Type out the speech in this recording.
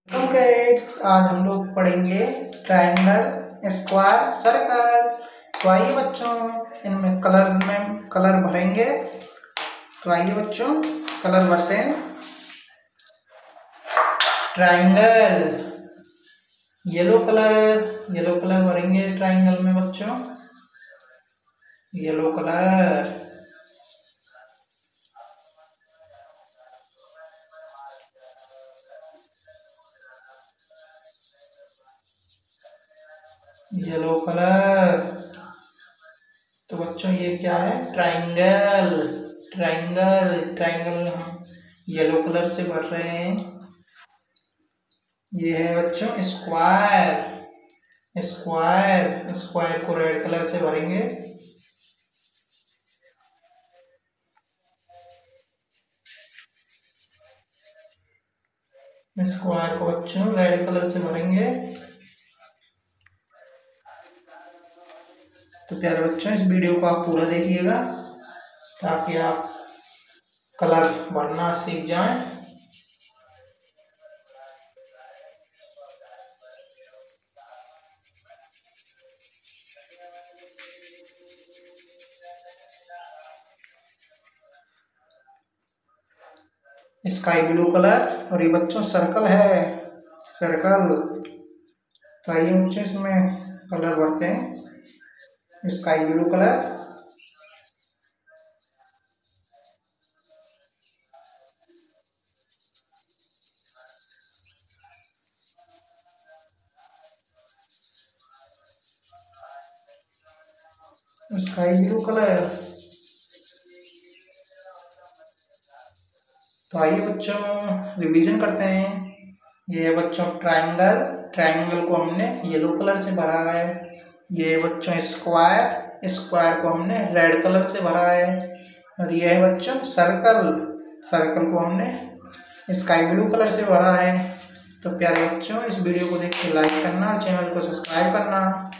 Kids, आज हम लोग पढ़ेंगे ट्रायंगल, स्क्वायर, सर्कल। तो आइए बच्चों, इनमें कलर भरेंगे। तो आइए बच्चों, कलर भरते हैं। ट्रायंगल येलो कलर भरेंगे ट्रायंगल में बच्चों, येलो कलर। Yellow colour. तो बच्चों ये क्या है? ट्रायंगल हम येलो कलर से भर रहे हैं। ये है बच्चों स्क्वायर को रेड कलर से भरेंगे। स्क्वायर को बच्चों रेड कलर से भरेंगे। तो प्यारे बच्चों, इस वीडियो को आप पूरा देखिएगा ताकि आप कलर भरना सीख जाएं। स्काई ब्लू कलर, और ये बच्चों सर्कल है, सर्कल। तो आइए बच्चों, इसमें कलर भरते हैं। Sky blue colour, sky blue colour. तो आइए बच्चों, रिवीजन करते हैं। ये है बच्चों ट्रायंगल को हमने येलो कलर से भरा है। ये बच्चों स्क्वायर को हमने रेड कलर से भरा है। और ये है बच्चों सर्कल को हमने स्काई ब्लू कलर से भरा है। तो प्यारे बच्चों, इस वीडियो को देख के लाइक करना और चैनल को सब्सक्राइब करना।